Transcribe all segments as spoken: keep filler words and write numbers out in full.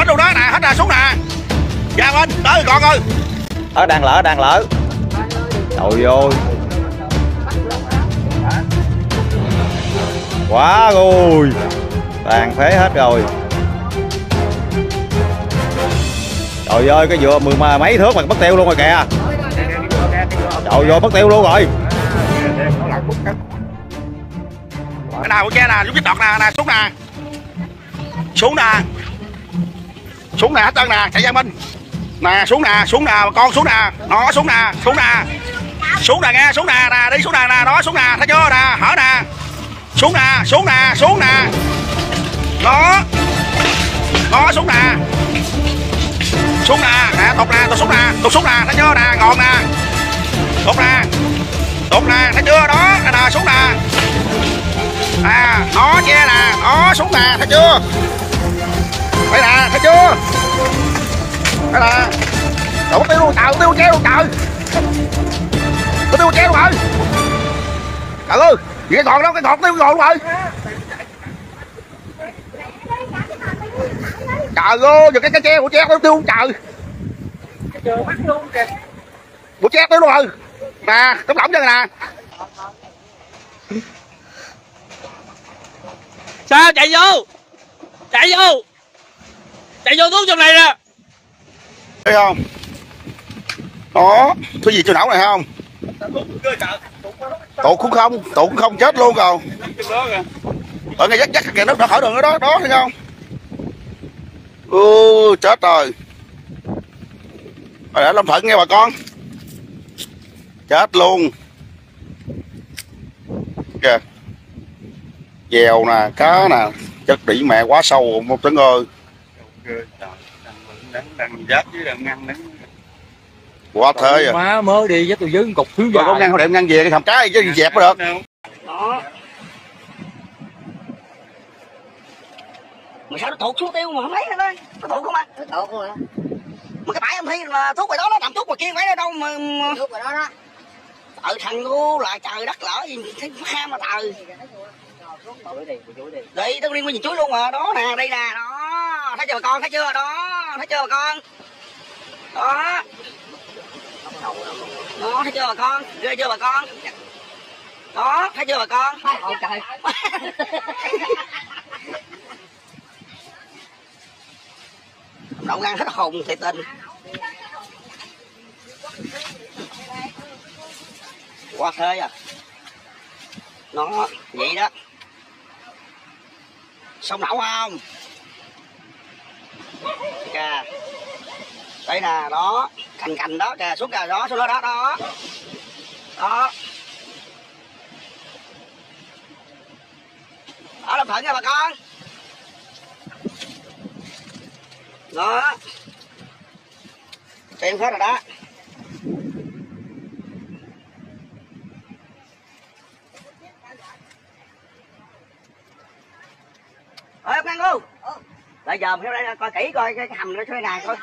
hết luôn đó nè, hết ra xuống nè. Ra bên tới con ơi. Ở đang lỡ đang lỡ. Trời ơi. Quá rồi. Tàn phế hết rồi. Trời ơi cái dừa mười mà mấy thước mà mất tiêu luôn rồi kìa. Trời ơi mất tiêu luôn rồi. Cái nào của che nè, giúp cái đọt nè, nè xuống nè. Xuống nè. Xuống nè hết trơn nè, chạy ra Minh. Nè xuống nè, xuống nè con xuống nè. Nó xuống nè, xuống nè. Xuống nè nghe, xuống nè, nè đi xuống nè, nè đó xuống nè, thấy chưa nè, hở nè. Xuống nè, xuống nè, xuống nè. Nó. Nó xuống nè. Xuống nè, nè tụt nè, tụt xuống nè, tụt xuống nè, thấy chưa nè, ngọn nè. Tụt nè. Tụt nè, thấy chưa đó, nè, nè xuống nè. À, nó che nè, nó xuống nè, thấy chưa? Đây nè, thấy chưa? Đây nè. Đổ tiêu luôn, trời, tiêu treo luôn trời. Có tiêu treo luôn rồi. Trời ơi, gì cái ngọn đó, cái ngọn tiêu ngọn luôn rồi. Trời ơi, giờ cái cái treo của treo tiêu tiêu trời. Trời bắt luôn kìa. Của treo tiêu luôn rồi. Nè, tấm lỏng cho nè. Sao chạy vô? Chạy vô. Chạy vô thuốc trong này nè. Thấy không? Đó, cái gì cho não này không? Tụ cũng không, tụ cũng không chết luôn rồi. Ở ngay dắt dắt kìa, nó khỏi đường ở đó, đó thấy không? Ừ, chết rồi. Rồi để Lâm Thuận nghe bà con. Chết luôn. Kìa. Dèo nè, cá nè, chất đỉ mẹ quá sâu một tấn ơi. Quá thế à. Má mới đi với tôi dưới cục thứ Rồi có ngăn không đẹp ngăn về cái thầm trái chứ dẹp mới được. Đó. Mà sao nó tụt xuống tiêu mà không lấy nữa đây? Nó tụt không à? Nó tụt không à? Mà cái bãi em thi là thuốc rồi đó, nó làm thuốc mà kia phải đâu mà thuốc rồi đó đó. Trời thằng ngu là trời đất lỡ gì thấy ham mà trời. Đi tao liên quan nhìn chuối luôn mà, đó nè, đây nè, đó. Thấy chưa bà con, thấy chưa? Đó, thấy chưa bà con? Đó. Đó, thấy chưa bà con? Ghê chưa bà con? Đó, thấy chưa bà con? Ôi trời. Đậu gan hết hồn thiệt tình. Quá thế à. Nó vậy đó. Xong đậu không? Kìa. Đây nè, đó, cành cành đó kìa, xuống kìa, đó, xuống đó, đó, đó. Đó. Đó, Lâm Thuận nha bà con. Đó. Tìm hết rồi đó. Ê, ông Năng ơi. Bây giờ mình ra coi kỹ coi cái hầm nó thế này coi.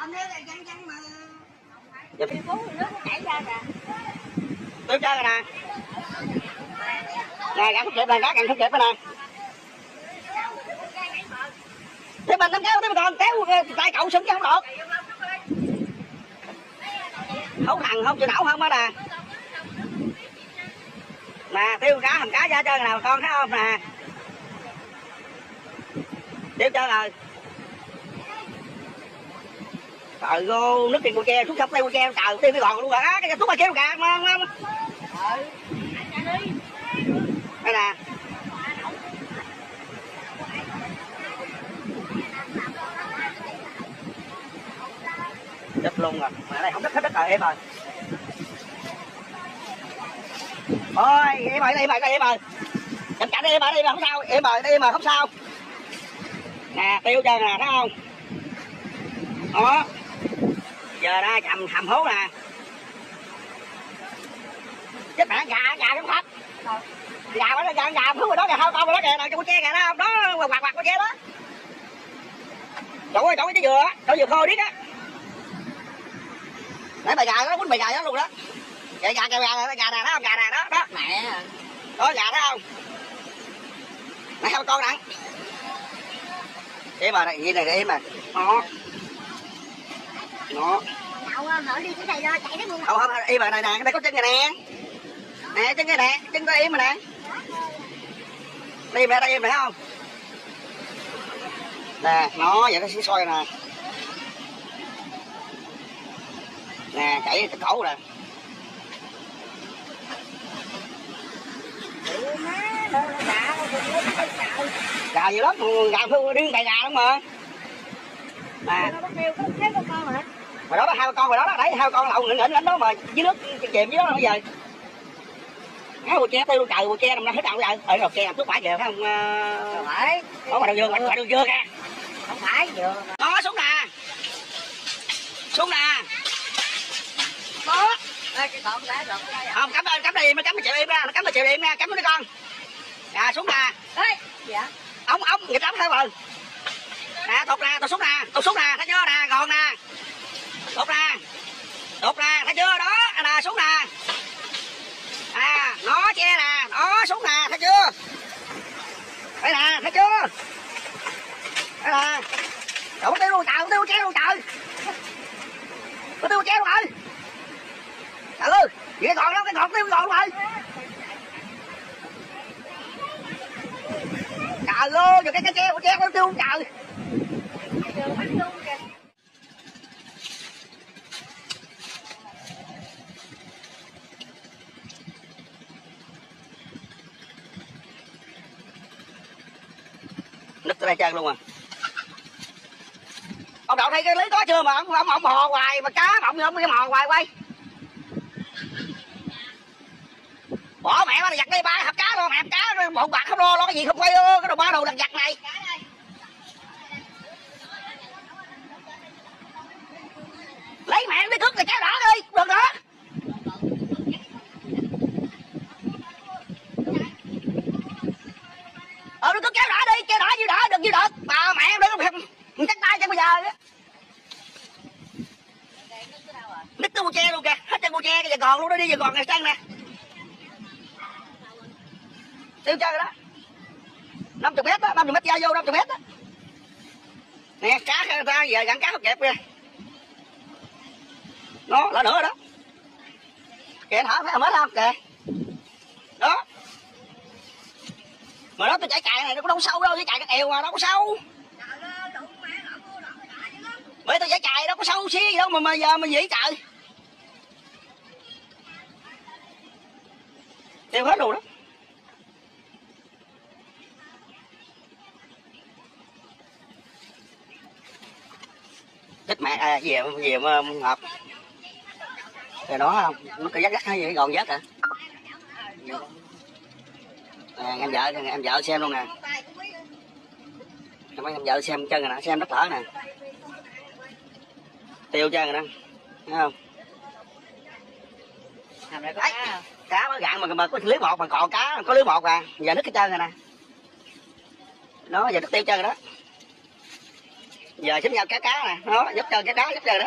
Tiêu chơi rồi nè. Nè, gắn thuốc kẹp này, gắn thuốc kẹp này nè. Thế mình không kéo, thế mình còn kéo tay cậu súng chứ không được. Không thằng không chịu nổi không á nè. Nè, tiêu cá hầm cá ra chơi nào con thấy không nè. Tiêu chơi rồi. Trời ơi, nước tiền của tre xuống sắp tiêu của tre trời tiêu cái gòn luôn rồi á, cái thuốc mà kêu gà mà không. Đây nè. Chết luôn rồi, mà ở đây không đất hết đất rồi em ơi. Ôi, em ơi, em ơi, em ơi. Chậm chậm đi em ơi, đi mà không sao, em ơi, đi mà không sao. Nè, tiêu chơi nè, thấy không? Đó. Giờ ra chầm hầm hố nè. Chết mẹ gà, gà trong khách. Gà đó, gà, gà hú rồi đó kìa, không, con rồi đó kìa, nè, con tre kìa đó, đó, quạt quạt con tre đó. Chỗ ơi, chỗ cái dừa á, chỗ dừa khô điếc á. Nãy bà gà đó, quýnh bà gà đó luôn đó. Gà, gà, gà, gà, gà nè, đó, gà nè, đó, đó. Mẹ. Đó, gà đó không? Nè, hai con nè. Em mà, này, gì này, em mà. Đó. Nó đậu hở đi cái này ra chạy đấy luôn. không không im mà này nè, đây có chân này nè, nè chân này nè, chân có im mà nè, đi mẹ đây im phải không? Nè nó vậy nó sẽ soi nè, nè chạy cái cổ nè. Gà nhiều lắm, gà thu đi đầy gà lắm mà. Nè. Mà đó là hai con rồi đó, đấy hai con lậu nghỉnh nghỉnh đó mà dưới nước chìm dưới đó bây giờ. Cái bùi tre tiêu trời bùi tre nằm hết đâu vậy? Ờ rồi tre trước phải kìa phải không? Không phải. Có mà đường dương, mà đường dương kìa. Không phải dừa. Đó xuống nè. Xuống nè. Đó. Không cắm ơi, cắm đi, mới cắm mà chịu im ra, nó cắm mà chịu im ra, cắm nó đi con. À xuống nè. Ê, dạ. Ống ống nghịch ống theo bờ. Nè, tụt nè, tụt xuống nè, tụt xuống nè, thấy chưa nè, gòn nè. Tụt nè. Tụt nè, thấy chưa đó, nè xuống nè. À, nó che nè, nó xuống nè, thấy chưa? Thấy nè, thấy chưa? Thấy nè. Đổ tiêu luôn trời, tiêu che luôn trời. Có tiêu che luôn rồi. Trời ơi, vậy còn đâu, cái còn tiêu còn rồi. Trời ơi, giờ cái cái treo treo con tiêu trời. Nứt tới đây chân luôn à. Ông Đậu thấy cái lý có chưa mà ông ông, ông hò hoài mà cá mà ông ông cái mò hoài quay. Bỏ mẹ nó giặt đi ba hộp cá luôn, hộp cá rồi một bạc không lo lo cái gì không quay ơ cái đồ ba đồ lặt giặt này. Lấy mẹ đi cướp cái kéo đỏ đi, được nữa. Ờ nó cứ kéo đỏ đi, kéo đỏ như đỏ được như đợt. Bà mẹ đừng có chắc tay cho bây giờ á. Nít cái bô tre luôn kìa, hết chân bô tre cái giờ còn luôn đó, đi giờ còn ngày chân nè. Tiêu chơi rồi đó. năm mươi mét đó, năm mươi mét ra vô năm mươi mét đó. Nè cá ra giờ gắn cá hấp kẹp kìa. Nó là nữa rồi đó. Kìa thở thấy mét không kìa. Đó. Mà đó tôi chạy chạy này nó có đâu sâu đâu, chạy chạy cái eo mà đâu có sâu. Bởi tôi chạy chạy đâu có sâu xí gì đâu mà mà giờ mà gì trời. Tiêu hết luôn đó. Chết mẹ à, về về ngọt. Rồi đó không, nó cứ dắt dắt hay gì còn dắt hả? À, em vợ em vợ xem luôn nè. Em em vợ xem chân rồi nè, xem đất lở nè. Tiêu chân rồi đó. Thấy không? Đấy, cá mới gạn mà mà có lưới một mà còn cá có lưới một à, giờ nứt cái chân rồi nè. Nó giờ nứt tiêu chân rồi đó. Giờ xếp nhau cá cá nè, nó giúp chân cá cá giúp chân đó.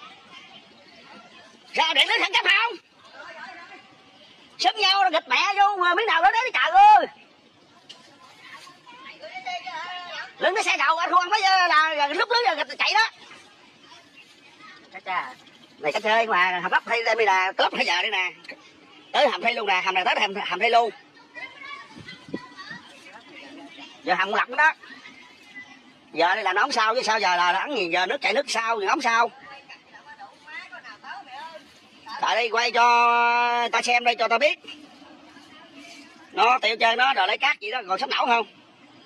Sao điện đến thằng cấp không? Xếp nhau nó nghịch mẹ vô miếng nào đó đấy trời ơi. Lưng cái xe cầu anh không phải là lúc lưới giờ chạy đó. Này cá chơi mà hầm lấp hay đây là tớp bây giờ đây nè. Tới hầm thay luôn nè, hầm này tới hầm hầm thay luôn. Giờ hầm lật đó. Giờ đây là nó ống sao chứ sao giờ là ấn gì giờ nước chạy nước sao thì ống sao. Tại đây quay cho ta xem đây cho ta biết. Nó tiêu chơi nó rồi lấy cát gì đó còn sắp nổ không?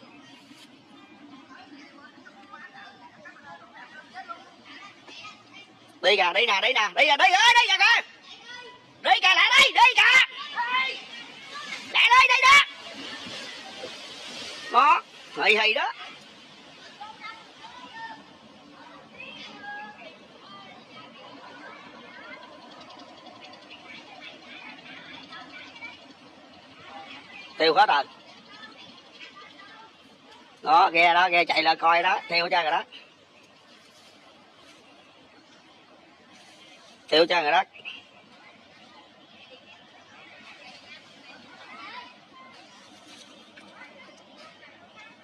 Đi kìa, đi nè, đi nè, đi kìa, đi ơi, đi kìa kìa. Đi kìa lại đi, đi kìa. Lại đi, đi đó. Đó, hì hì đó. Tiêu hết rồi. Đó, ghe đó, ghe chạy lại coi đó, tiêu cho rồi đó. Tiêu cho rồi đó.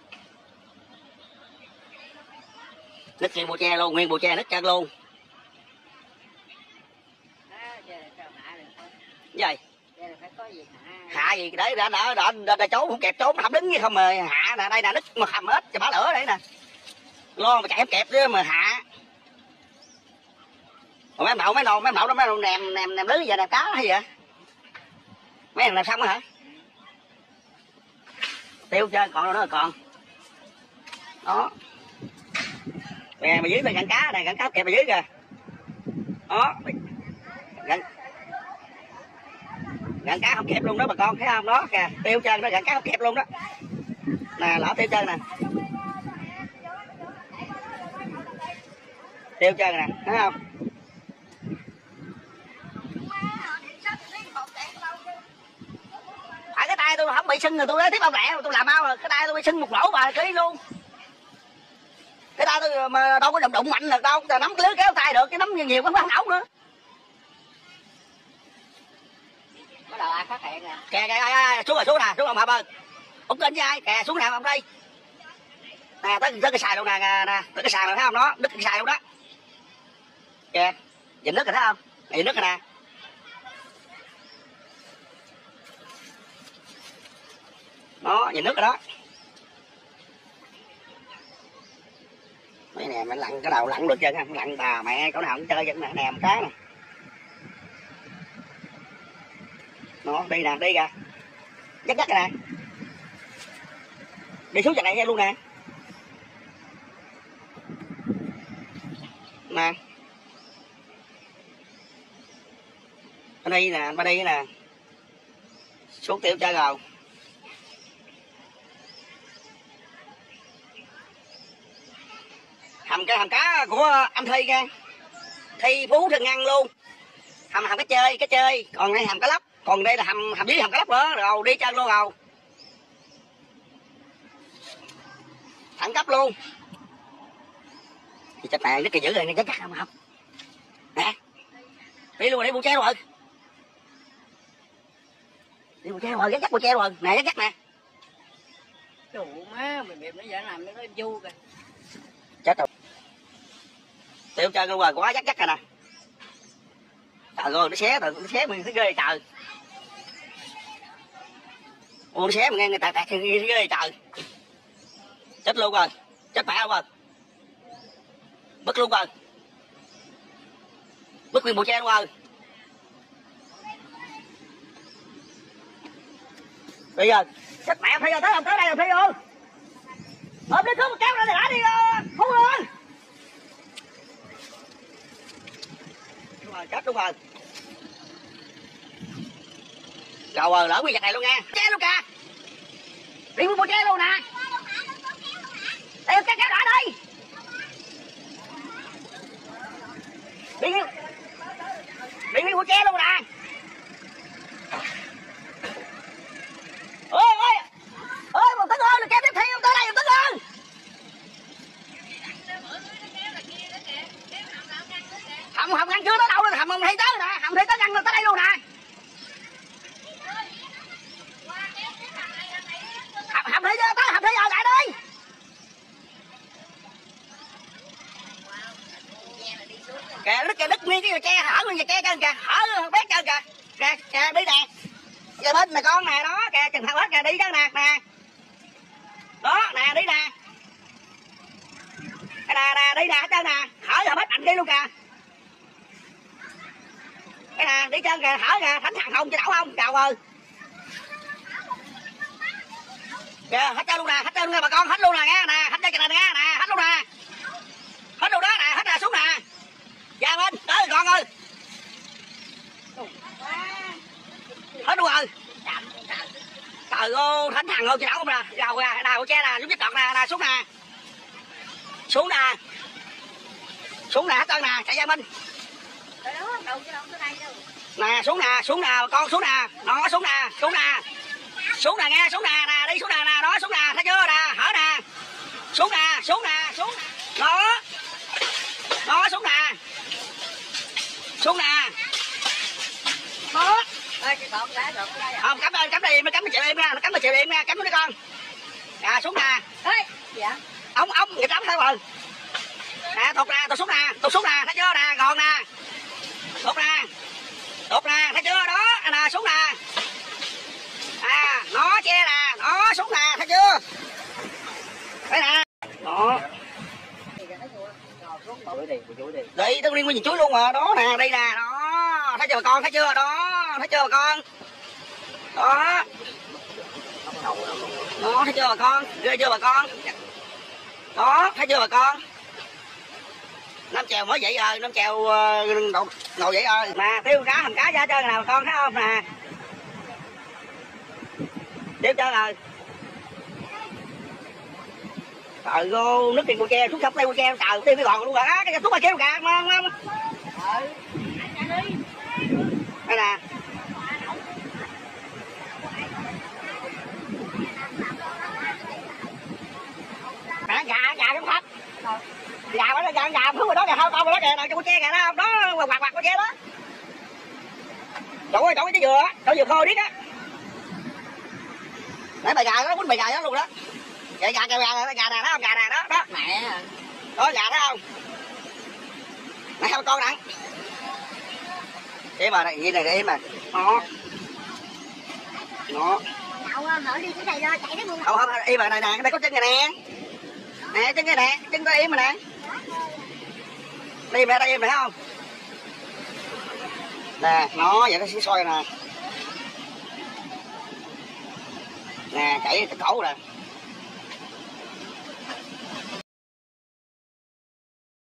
Nứt nguyên bộ tre luôn, nguyên bộ tre nứt chân luôn. gì để đã đã đã, đã, đã trốn không kịp trốn không đứng như không mà hạ nè đây nè nứt mà hầm hết cho bả lửa đấy nè lo mà chạy không kịp chứ mà hạ. Còn mấy đậu mấy nồi mấy đậu đó mấy đậu nèm nèm nèm lưới giờ nèm cá hay vậy mấy thằng làm xong hả tiêu chơi còn đâu nữa còn đó nè mà dưới này gặn cá này gặn cá kẹp ở dưới kìa đó gặn gặn cá không kẹp luôn đó bà con thấy không đó kìa tiêu chân nó gặn cá không kẹp luôn đó nè lỡ tiêu chân nè tiêu chân nè thấy không phải cái tay tôi không bị sưng rồi tôi nói tiếp ông lẹ tôi làm mau rồi cái tay tôi bị sưng một lỗ bà ký luôn cái tay tôi mà đâu có đụng đụng mạnh được đâu nắm lưới kéo tay được cái nắm nhiều nhiều quá không nấu nữa bắt đầu ai phát hiện nè kè kè xuống rồi xuống nè xuống ông Hợp ơi ông kênh với ai kè xuống nào ông đây nè tới tới cái xài luôn nè nè tới cái xài này thấy không nó đứt cái xài luôn đó kè nhìn nước rồi thấy không nhìn nước rồi nè đó nhìn nước rồi đó mấy nè mày lặn cái đầu lặn được chân không lặn bà mẹ chỗ nào cũng chơi vẫn nè nèm cá nè nó đi nè đi kìa dắt dắt nè đi xuống trận này luôn nè nè bên đây nè bên đây nè xuống tiểu chơi rồi hầm cái hầm cá của anh Thi nha Thi Phú Thường Ngăn luôn hầm hầm cái chơi cái chơi còn đây hầm cá lóc còn đây là hầm hầm dưới hầm cá lóc nữa rồi đi chân luôn rồi thẳng cấp luôn thì chắc mẹ nó kì dữ rồi nó chắc chắc không không nè đi luôn đi bu treo rồi đi bu treo rồi dắt dắt bu treo rồi nè dắt dắt nè chủ má mày mềm nó giờ làm nó vui kìa chết rồi tiêu chơi luôn rồi quá dắt dắt rồi nè trời ơi nó xé rồi nó xé mình thấy ghê trời ô nó xé mình nghe người ta tạt ghê trời chết luôn rồi chết mẹ luôn rồi bứt luôn rồi bứt nguyên bộ tre luôn rồi bây giờ chết mẹ Phi rồi tới không tới đây rồi Phi ơi ôm lên xuống một kéo ra để đã đi Phú ơi rồi chết luôn rồi rồi lỡ nguyên vật này luôn nha che luôn kìa đi mua bộ tre luôn nè đây kéo kéo lại đây đi đi đi bộ tre luôn nè ôi ôi ôi một tấn ơi là kéo tiếp theo tới đây một tấn ơi hầm hầm ngăn chưa tới đâu rồi hầm hầm thấy tới nè hầm thấy tới ngăn tới đây luôn nè hầm hầm thấy tới hầm thấy giờ lại đi kìa đứt kìa đứt nguyên cái tre hở nguyên cái tre chân kìa hở bét chân kìa kìa kìa đi nè kìa bên này con nè đó kìa chừng thằng hết kìa đi đó nè nè đó nè đi nè nè nè đi nè hết chân nè hở giờ hết mạnh đi luôn kìa cái nè đi chân kìa hở kìa thánh thằng không chứ đậu không chào ơi kìa hết chân luôn nè hết chân luôn nè bà con hết luôn nè nghe nè hết chân kìa nè nghe nè hết luôn nè hết luôn đó nè hết nè xuống nè ra bên tới con ơi hết luôn rồi trời ơi thánh thằng ơi chứ đậu không nè đầu nè đầu che nè lúc cái cọt nè nè xuống nè xuống nè xuống nè hết chân nè chạy ra bên nè xuống nè xuống nè con xuống nè nó xuống nè xuống nè xuống nè nghe xuống nè nè đi xuống nè nè đó xuống nè thấy chưa nè hở nè xuống nè xuống nè xuống đó đó xuống nè xuống nè đó không cắm lên cắm đi mới cắm chịu em nha nó cắm chịu em nha cắm nó đi con à xuống nè dạ ông ông nghiệp lắm thôi rồi nè tụt nè tụt xuống nè tụt xuống nè thấy chưa nè gòn nè tụt nè tụt nè thấy chưa đó nè xuống nè à chuối đi chuối đi đi tao liên nguyên nhìn chuối luôn mà đó nè đây nè đó thấy chưa bà con thấy chưa đó thấy chưa bà con đó đó thấy chưa bà con ghê chưa bà con đó thấy chưa bà con năm chèo mới vậy rồi năm chèo uh, ngồi vậy rồi nè tiêu cá hầm cá ra chơi nào bà con thấy không nè tiêu chơi rồi trời vô nước tiền của tre xuống sắp đây của tre trời tiêu cái gòn luôn rồi á cái thuốc mà kêu gà mà không đây nè Mẹ, gà gà trong thạch gà đó gà gà thứ rồi đó gà không không đó kìa nào trong tre kìa đó đó quạt quạt của tre đó chỗ ơi chỗ cái dừa á chỗ dừa khô điếc á nãy bài gà đó quýnh bài gà đó luôn đó gà gà gà gà gà nè đó không gà nè đó đó mẹ đó gà đó không nãy hai con nè em mà này gì này em mà nó nó Đậu mở đi cái này ra chạy nó luôn. không không em mà này nè đây có chân này nè nè chân cái nè chân của em mà nè đây mẹ đây em phải không nè nó vậy nó sẽ soi nè nè chạy cái cổ nè